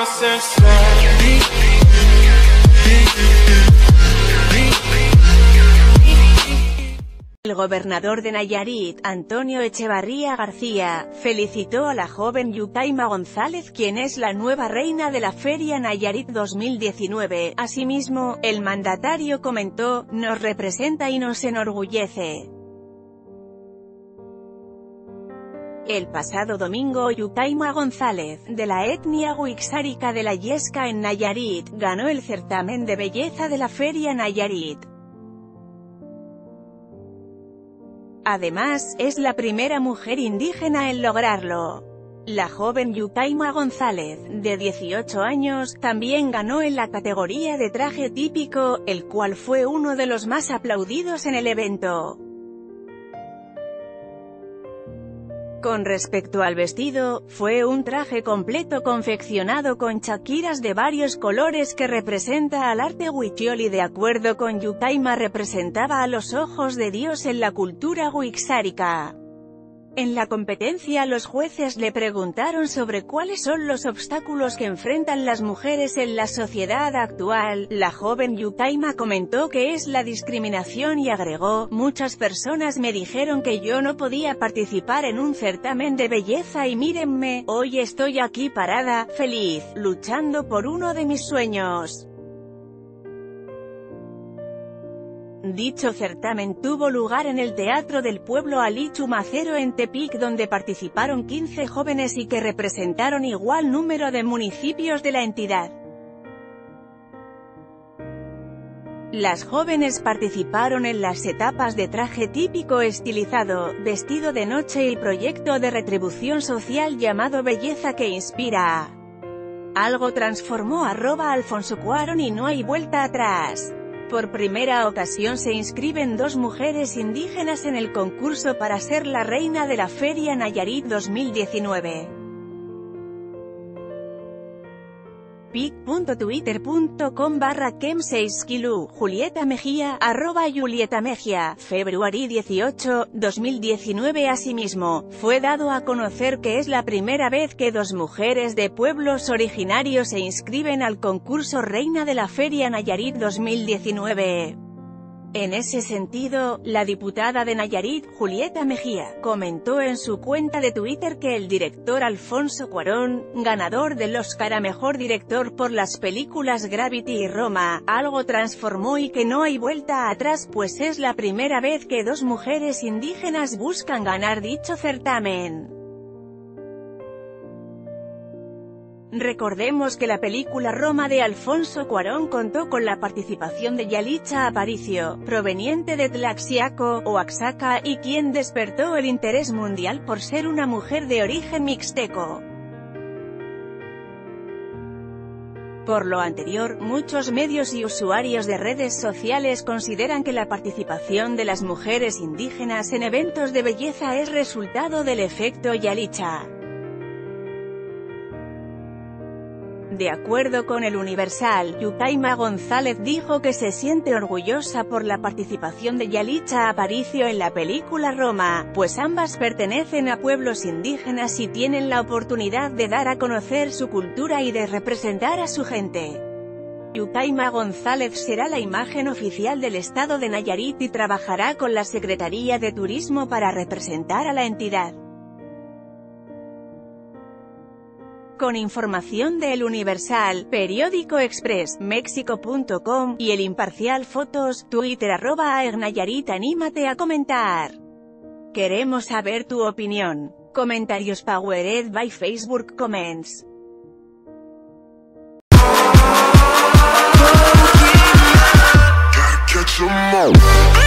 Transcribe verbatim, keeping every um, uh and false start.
El gobernador de Nayarit, Antonio Echevarría García, felicitó a la joven Yukaima González, quien es la nueva reina de la Feria Nayarit dos mil diecinueve. Asimismo, el mandatario comentó: "Nos representa y nos enorgullece". El pasado domingo, Yukaima González, de la etnia huixárica de la Yesca en Nayarit, ganó el certamen de belleza de la Feria Nayarit. Además, es la primera mujer indígena en lograrlo. La joven Yukaima González, de dieciocho años, también ganó en la categoría de traje típico, el cual fue uno de los más aplaudidos en el evento. Con respecto al vestido, fue un traje completo confeccionado con chaquiras de varios colores que representa al arte huichol y, de acuerdo con Yukaima, representaba a los ojos de Dios en la cultura huixárica. En la competencia, los jueces le preguntaron sobre cuáles son los obstáculos que enfrentan las mujeres en la sociedad actual. La joven Yukaima comentó que es la discriminación y agregó: "Muchas personas me dijeron que yo no podía participar en un certamen de belleza y mírenme, hoy estoy aquí parada, feliz, luchando por uno de mis sueños". Dicho certamen tuvo lugar en el Teatro del Pueblo Ali Chumacero en Tepic, donde participaron quince jóvenes y que representaron igual número de municipios de la entidad. Las jóvenes participaron en las etapas de traje típico estilizado, vestido de noche y proyecto de retribución social llamado Belleza que Inspira. Algo transformó arroba Alfonso Cuarón y no hay vuelta atrás. Por primera ocasión se inscriben dos mujeres indígenas en el concurso para ser la reina de la Feria Nayarit dos mil diecinueve. pic punto twitter punto com barra kem seis kilu, Julieta Mejía, arroba Julieta Mejía, Februari dieciocho, dos mil diecinueve. Asimismo, fue dado a conocer que es la primera vez que dos mujeres de pueblos originarios se inscriben al concurso Reina de la Feria Nayarit dos mil diecinueve. En ese sentido, la diputada de Nayarit, Julieta Mejía, comentó en su cuenta de Twitter que el director Alfonso Cuarón, ganador del Oscar a Mejor Director por las películas Gravity y Roma, algo transformó y que no hay vuelta atrás, pues es la primera vez que dos mujeres indígenas buscan ganar dicho certamen. Recordemos que la película Roma de Alfonso Cuarón contó con la participación de Yalitza Aparicio, proveniente de Tlaxiaco, Oaxaca, y quien despertó el interés mundial por ser una mujer de origen mixteco. Por lo anterior, muchos medios y usuarios de redes sociales consideran que la participación de las mujeres indígenas en eventos de belleza es resultado del efecto Yalitza. De acuerdo con el Universal, Yukaima González dijo que se siente orgullosa por la participación de Yalitza Aparicio en la película Roma, pues ambas pertenecen a pueblos indígenas y tienen la oportunidad de dar a conocer su cultura y de representar a su gente. Yukaima González será la imagen oficial del estado de Nayarit y trabajará con la Secretaría de Turismo para representar a la entidad. Con información de El Universal, Periódico Express, México punto com, y El Imparcial Fotos, Twitter arroba Aegnayarit. Anímate a comentar. Queremos saber tu opinión. Comentarios powered by Facebook Comments. Gotta catch 'em all.